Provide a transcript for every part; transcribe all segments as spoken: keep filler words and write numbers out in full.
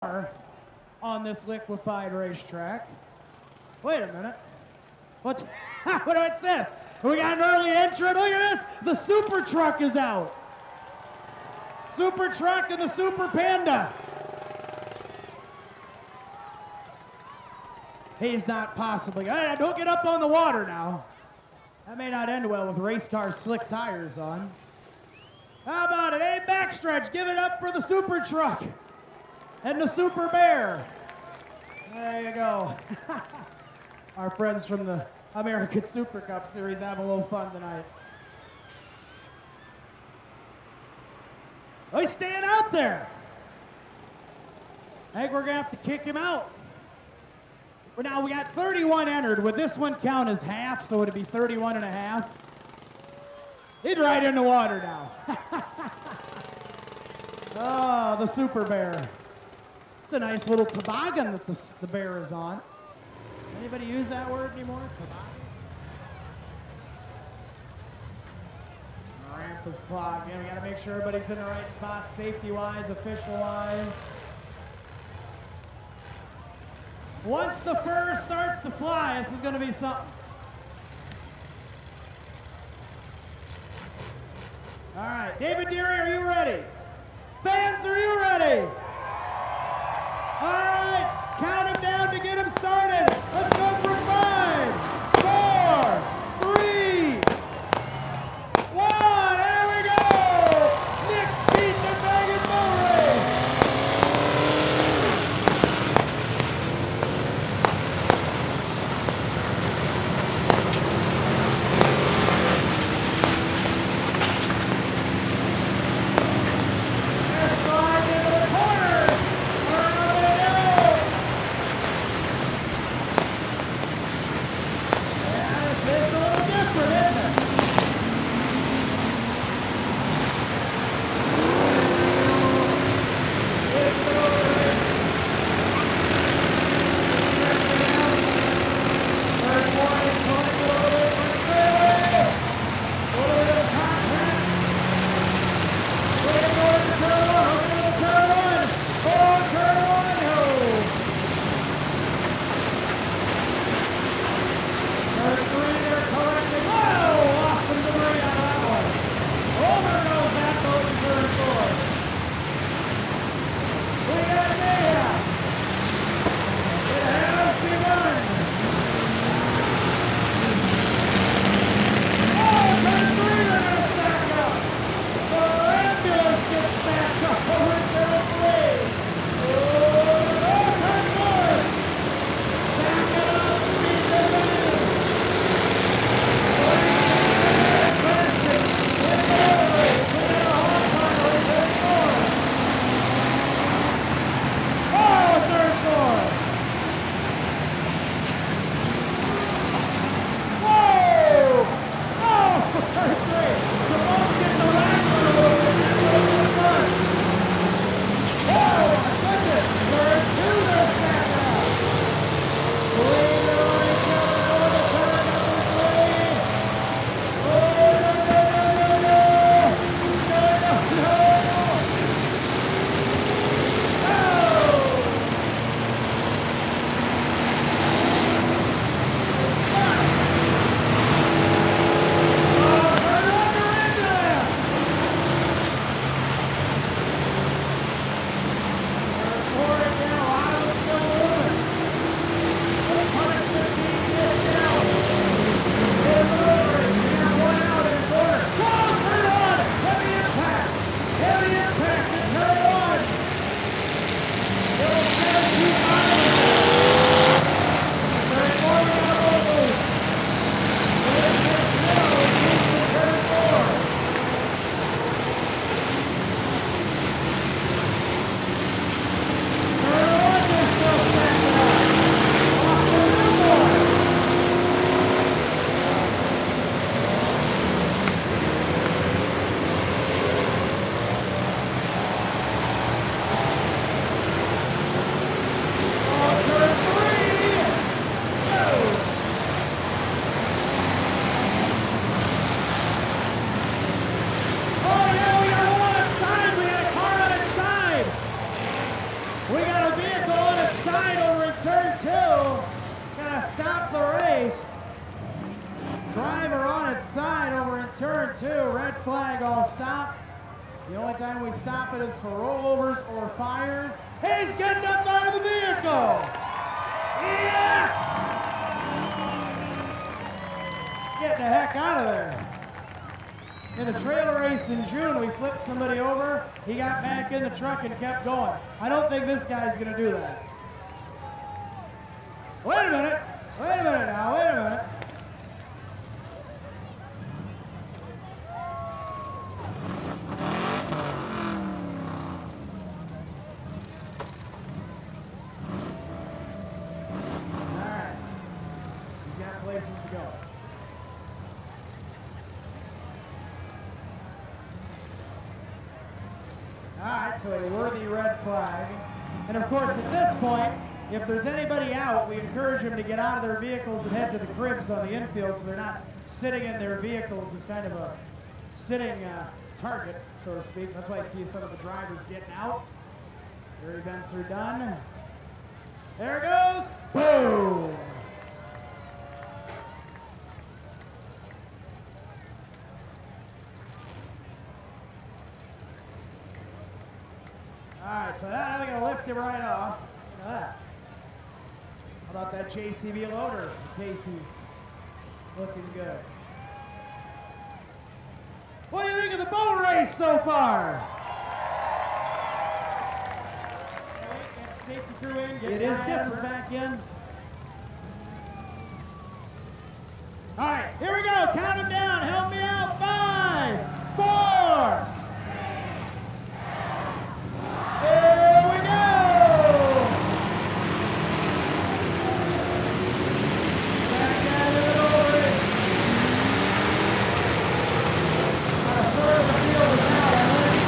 on this liquefied racetrack. Wait a minute. What's what do it says? We got an early entrant. Look at this. The super truck is out. Super truck and the super panda. He's not possibly. Hey, don't get up on the water now. That may not end well with race car slick tires on. How about it? Hey, backstretch. Give it up for the super truck and the super bear. There you go. Our friends from the American Super Cup Series having a little fun tonight. Oh, he's staying out there. I think we're going to have to kick him out. But now we got thirty-one entered. Would this one count as half? So would it be thirty-one and a half? He's right in the water now. Oh, the super bear. It's a nice little toboggan that the, the bear is on. Anybody use that word anymore? Toboggan? Ramp is clogged. You know, we got to make sure everybody's in the right spot, safety-wise, official-wise. Once the fur starts to fly, this is going to be something. All right, David Deary, are you ready? Fans, are you ready? All right, count him down to get him started. Let's go for five, four, three, one. There we go. Nick's beating the Dragon Boat Race. They're sliding into the corner. side over in turn two. Gonna stop the race. Driver on its side over in turn two. Red flag all stop. The only time we stop it is for rollovers or fires. He's getting up out of the vehicle. Yes! Getting the heck out of there. In the trailer race in June, we flipped somebody over. He got back in the truck and kept going. I don't think this guy's gonna do that. Wait a minute. Wait a minute now. Wait a minute. All right. He's got places to go. All right, so a worthy red flag. And of course, at this point, if there's anybody out, we encourage them to get out of their vehicles and head to the cribs on the infield so they're not sitting in their vehicles as kind of a sitting uh, target, so to speak. So that's why I see some of the drivers getting out. Rear vents are done. There it goes. Boom. All right, so that, I think I'll lift it right off. Look at that. How about that J C B loader? Casey's looking good. What do you think of the boat race so far? Get the safety crew in. Get it is different. Back in. All right, here we go. Count them down. Help me out. Five, four. Here we go! Back out of it over it. About a third of the field is out, I think.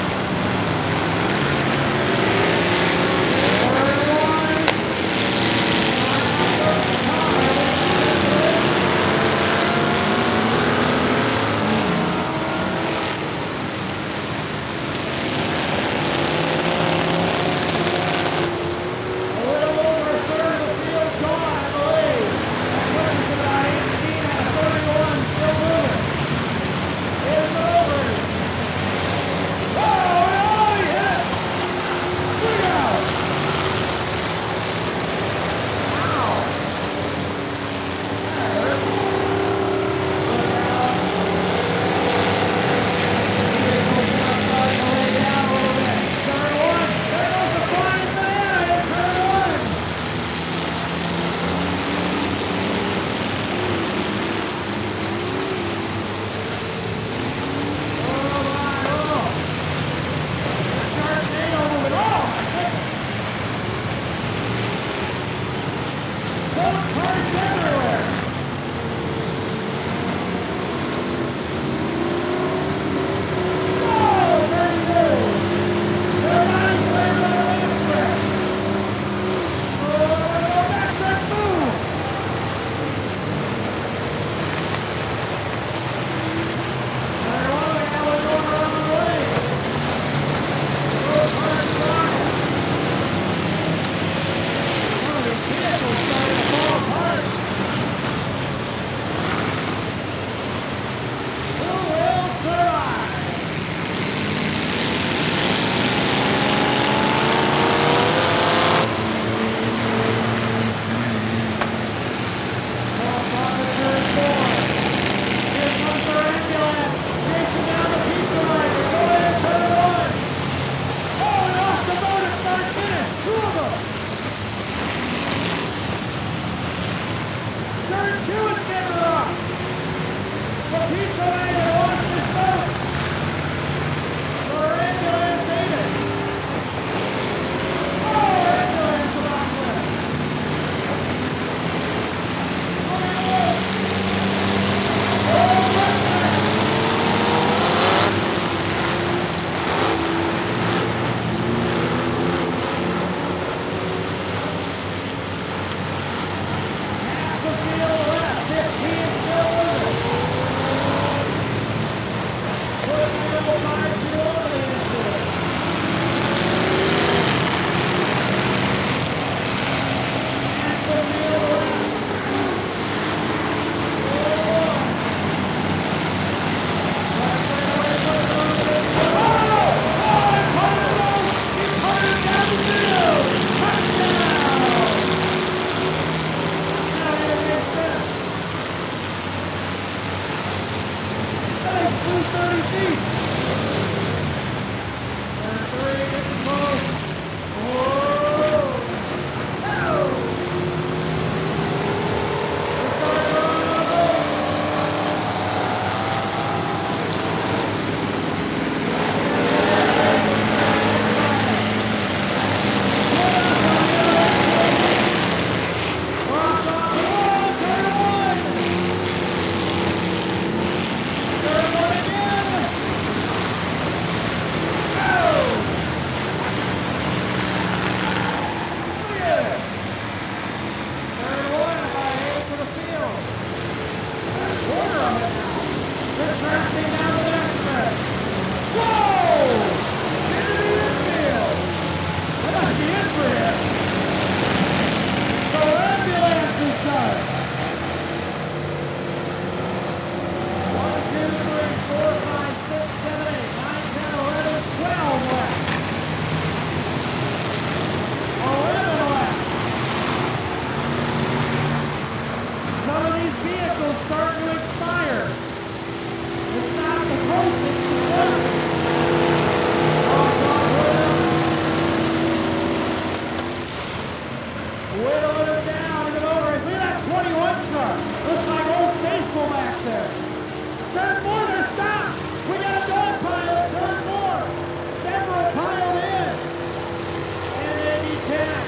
Whittling him down and over. Look at that twenty-one truck. Looks like Old Faithful back there. Turn four, they're stopped. We got a dog pile at turn four. Several piled in. And they detach.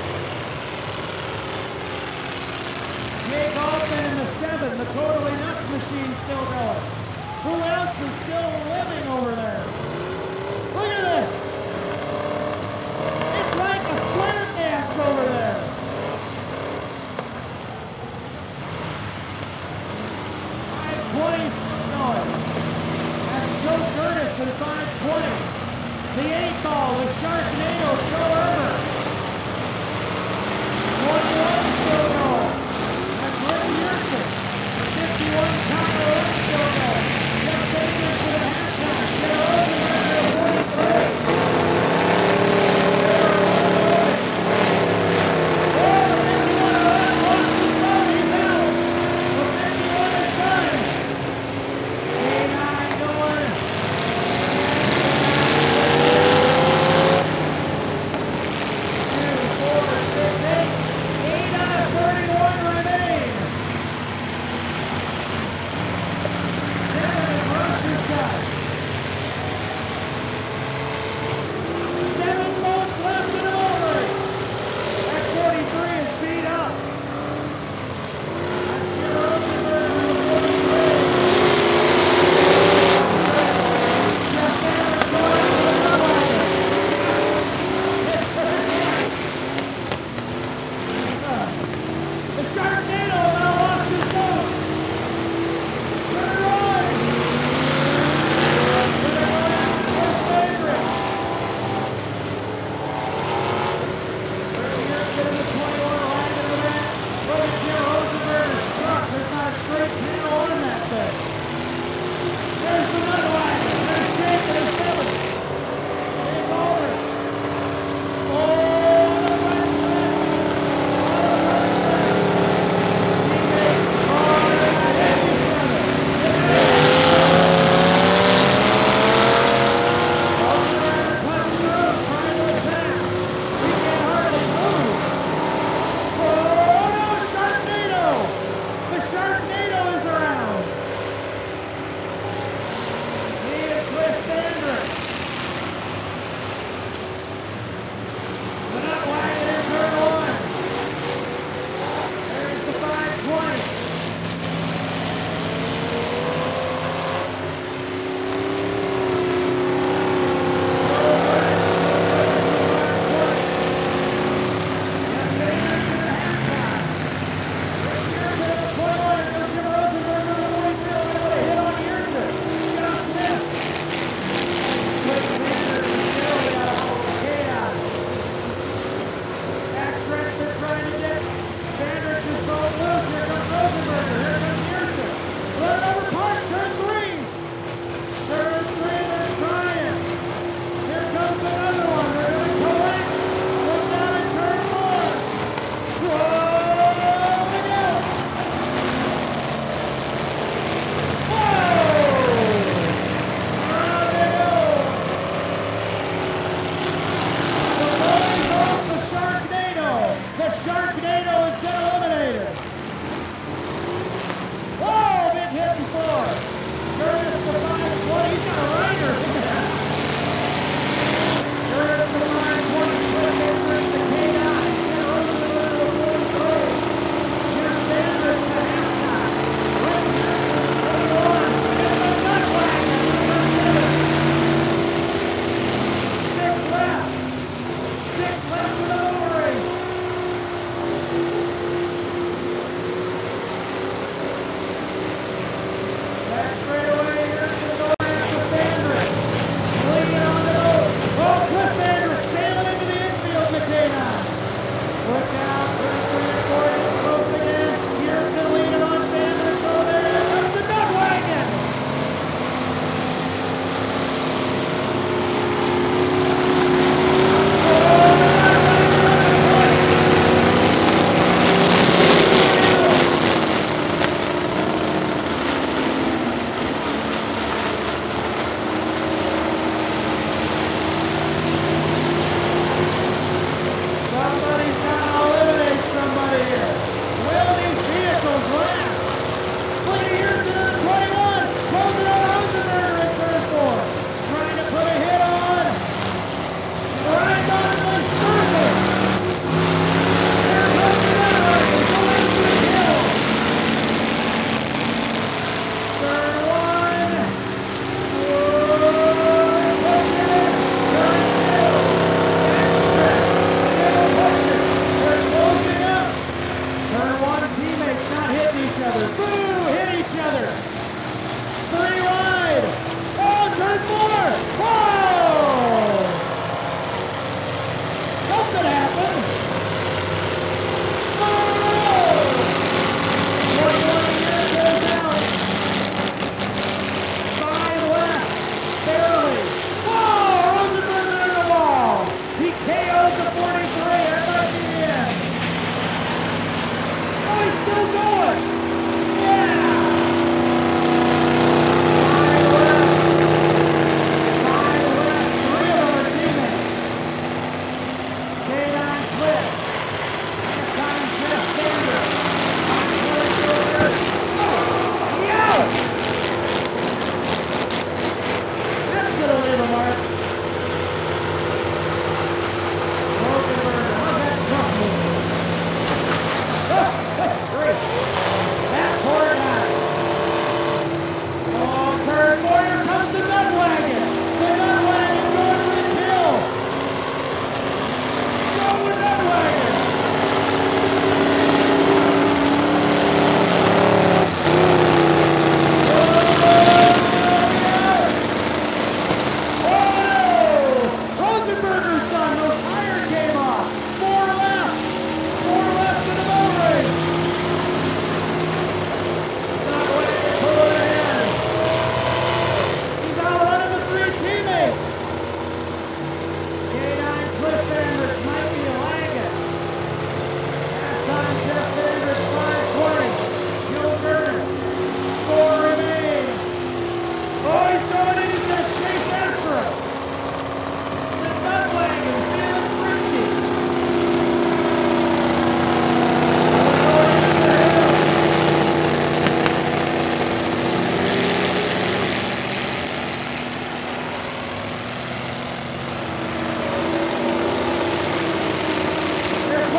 Jake Altman in the seven. The Totally Nuts machine still going. Who else is still living over there? Look at this. It's like a square dance over there. five twenty still going. That's Joe Curtis in five twenty. The eight ball with Sharknado, Joe Herbert. twenty-one still going. That's Rick Yerson. fifty-one Kyle Lynch still going. Jeff Baker to the halftime. Get over to forty-three.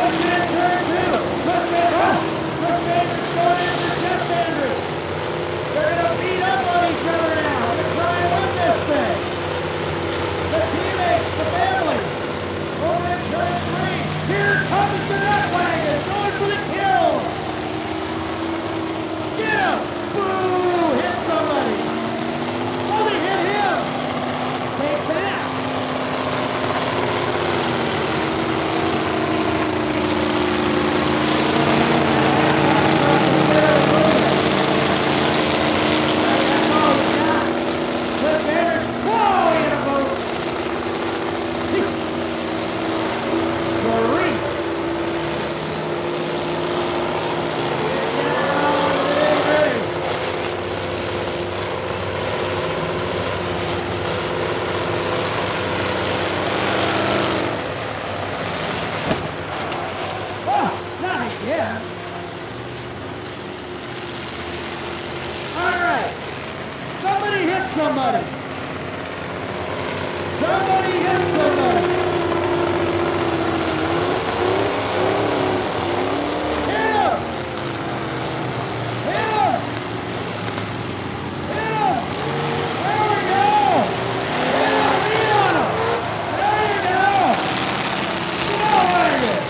caution in turn two. Look at that. Look Bandits going after Jeff Bandits. They're going to beat up on each other now. They're going to try and win this thing. The teammates, the family. Over in turn three. Here comes the nut wagon. Going for the kill. Get him. Boo. Hit somebody. Oh, they hit him. Take that. Somebody. Somebody hit somebody. Hit him. Hit him. Hit him. There we go. Hit him. Lean on him. There you go. Get over here.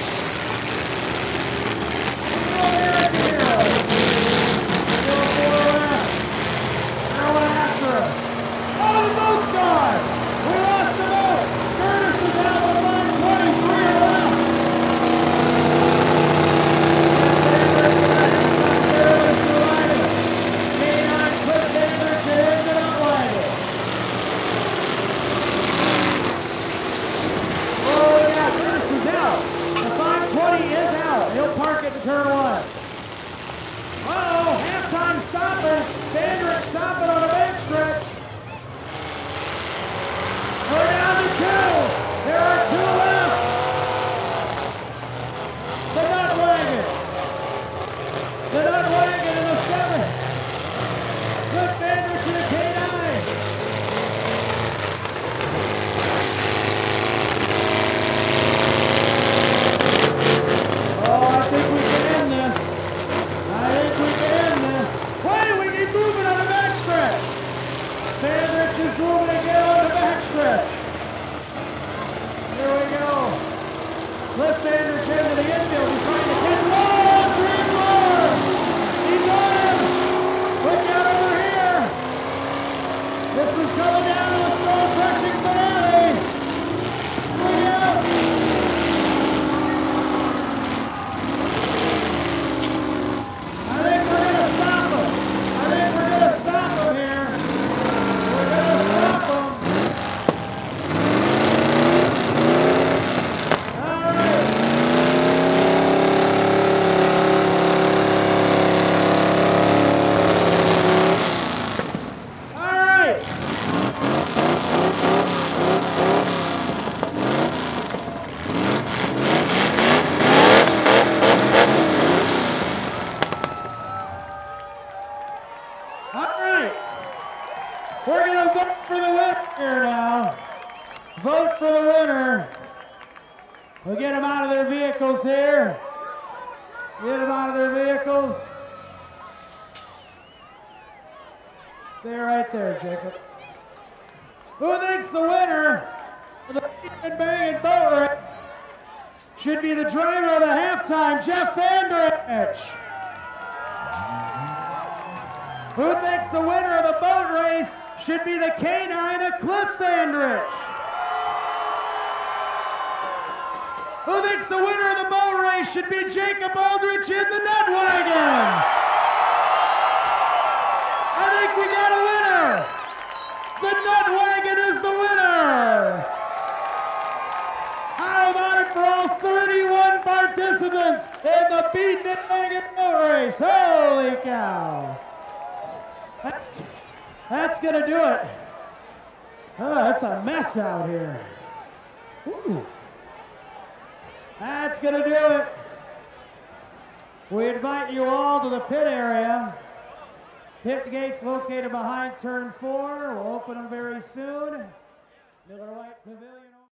Go there, hero. Go for it. Throw it after him. Oh, the boat's gone! We lost the boat! Curtis is out with line twenty-three left! Barely surviving. K nine put Bandits ahead to the wagon. Oh, yeah, Curtis is out. The five twenty is out. He'll park it to turn one. Uh-oh, halftime stopping. Bandits stopping on a bank stretch. We're down to two. There are two left. The nut wagon. The nut wagon in the seven. Good Bandits in the K nine. Oh, I think we can end this. I think we can end this. Wait, we need movement on the backstretch. Bandits is moving again on the backstretch. Here we go. Cliff Bandits into the infield. He's trying to catch him. Oh, green bar. He's on him. Look out over here. This is coming down to a skull-crushing finale. Look out. I think we're going to stop him. I think we're going to stop him here. We're going to stop him. We're going to vote for the winner here now. Vote for the winner. We'll get them out of their vehicles here. Get them out of their vehicles. Stay right there, Jacob. Who thinks the winner of the Beatin' Bangin' boat race should be the driver of the halftime, Jeff Bandits? Who thinks the winner of the boat race should be the K nine of Cliff Bandits? Who thinks the winner of the boat race should be Jacob Aldrich in the nut wagon? I think we got a winner. The nut wagon is the winner. How about it for all thirty-one participants in the Beatin' Bangin' boat race? Holy cow. That's, that's gonna do it. Oh, it's a mess out here. Ooh. That's gonna do it. We invite you all to the pit area. Pit gates located behind turn four. We'll open them very soon. Miller White Pavilion.